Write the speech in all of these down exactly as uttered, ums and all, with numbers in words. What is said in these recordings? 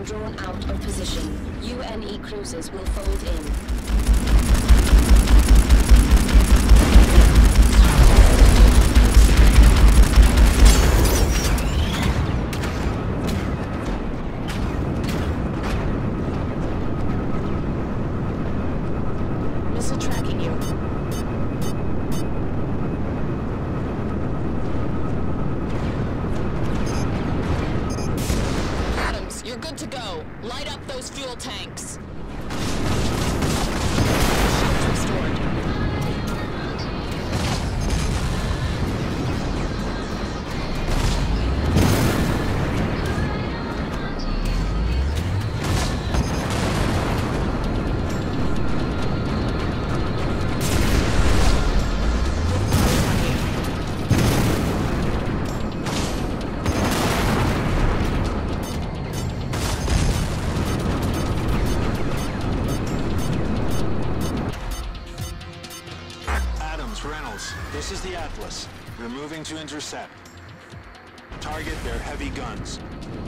drawn out of position. U N E cruisers will fold in. Missile tracking you. Adams, you're good to go. Light up those fuel tanks. Shields restored. Reynolds, this is the Atlas. We're moving to intercept. Target their heavy guns.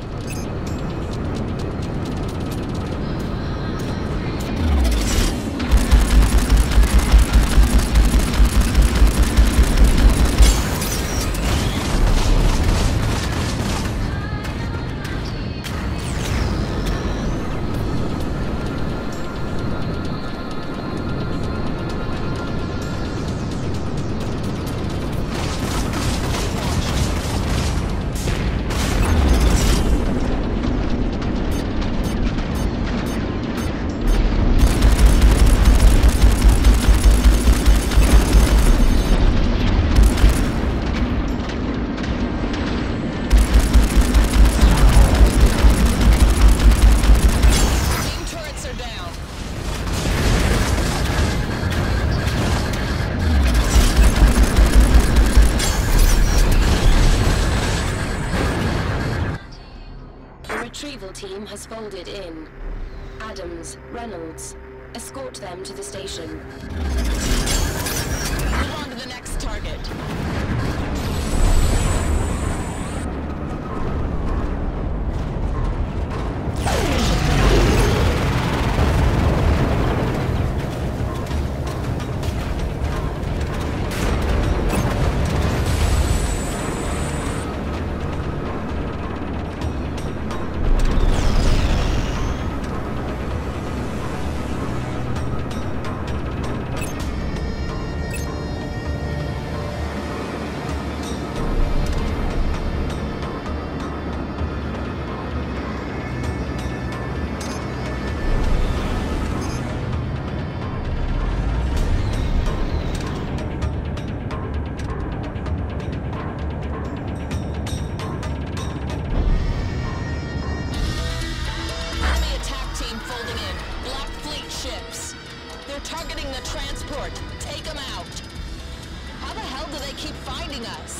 Retrieval team has folded in. Adams, Reynolds, escort them to the station. Move on to the next target. They're targeting the transport. Take them out. How the hell do they keep finding us?